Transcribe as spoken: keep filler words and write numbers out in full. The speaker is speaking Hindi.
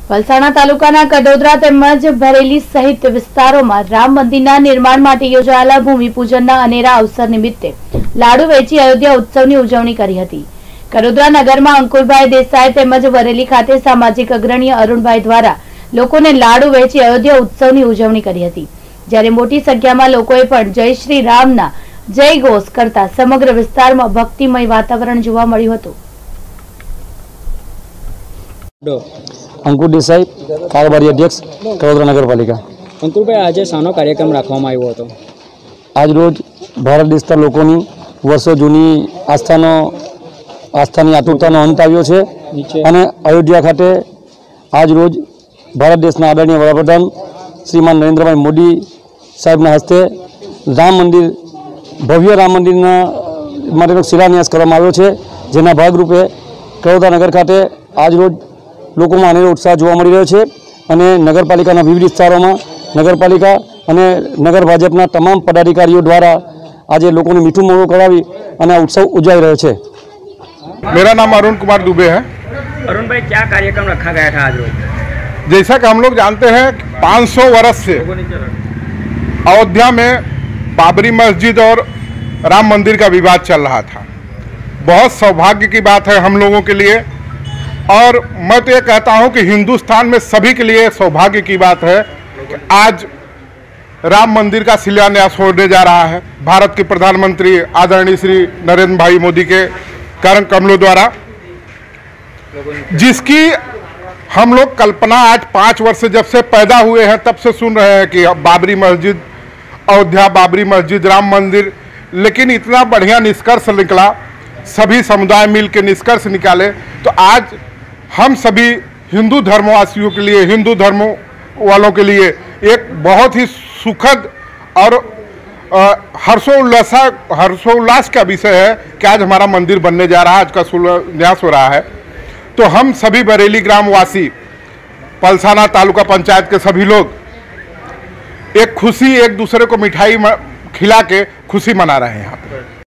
પલસાણા તાલુકાના કડોદરા તેમજ ભરેલી સહિત વિસ્તારોમાં રામ મંદિરના નિર્માણ માટે યોજાયેલા ભૂમિપૂજનના અનેરા અવસર નિમિત્તે લાડુ વેચી અયોધ્યા ઉત્સવની ઉજવણી કરી હતી। કડોદરા નગરમાં અંકુરભાઈ દેસાઈ તેમજ વરેલી ખાતે સામાજિક અગ્રણી અરુણભાઈ દ્વારા લોકોને લાડુ વેચી અયોધ્યા ઉત્સવની ઉજવણી કરી હતી, જ્યારે મોટી સંખ્યામાં લોકોએ પણ જય શ્રી રામના જય ઘોષ કરતા સમગ્ર વિસ્તારમાં ભક્તિમય વાતાવરણ જોવા મળ્યું હતું। अंकुर देसाई कारोबारी अध्यक्ष कड़ोदरा नगर पालिका। अंकुर भाई आज शानो कार्यक्रम रखवामां आव्यो हतो। आज रोज भारत देशना लोकोनी वर्षो जूनी आस्थानो आस्थानी आतुरतानो अंत आव्यो छे अने अयोध्या खाते आज रोज भारत देशना आदरणीय वडाप्रधान श्रीमान नरेन्द्रभाई मोदी साहेबना हस्ते राम मंदिर भव्य राम मंदिरना माटेनो शिलान्यास करवामां आव्यो छे, जेना भागरूपे कड़ोदरा नगर खाते आज रोज लोगों में अनेरो उत्साह जोवा मळी रह्यो छे अने नगरपालिकाना विविध विस्तारों में नगरपालिका अने नगर भाजपना तमाम पदाधिकारीओ द्वारा आज लोगों ने मीठू मोड़ू करावी अने उत्सव उजवाई रह्यो छे। मेरा नाम अरुण कुमार दुबे है। अरुण भाई, क्या कार्यक्रम रखा गया था आज रोज? जैसा कि हम लोग जानते हैं पाँच सौ वर्ष से अयोध्या में बाबरी मस्जिद और राम मंदिर का विवाद चल रहा था। बहुत सौभाग्य की बात है हम लोगों के लिए, और मैं तो ये कहता हूं कि हिंदुस्तान में सभी के लिए सौभाग्य की बात है कि आज राम मंदिर का शिलान्यास होने जा रहा है भारत के प्रधानमंत्री आदरणीय श्री नरेंद्र भाई मोदी के कारण कमलों द्वारा, जिसकी हम लोग कल्पना आज पाँच वर्ष से जब से पैदा हुए हैं तब से सुन रहे हैं कि बाबरी मस्जिद अयोध्या, बाबरी मस्जिद, राम मंदिर, लेकिन इतना बढ़िया निष्कर्ष निकला, सभी समुदाय मिल के निष्कर्ष निकाले। तो आज हम सभी हिंदू धर्मवासियों के लिए, हिंदू धर्म वालों के लिए एक बहुत ही सुखद और हर्षोल्लास हर्षोल्लास का विषय है कि आज हमारा मंदिर बनने जा रहा है, आज का शिलान्यास हो रहा है। तो हम सभी बरेली ग्रामवासी, पलसाना तालुका पंचायत के सभी लोग एक खुशी, एक दूसरे को मिठाई खिला के खुशी मना रहे हैं यहाँ पर।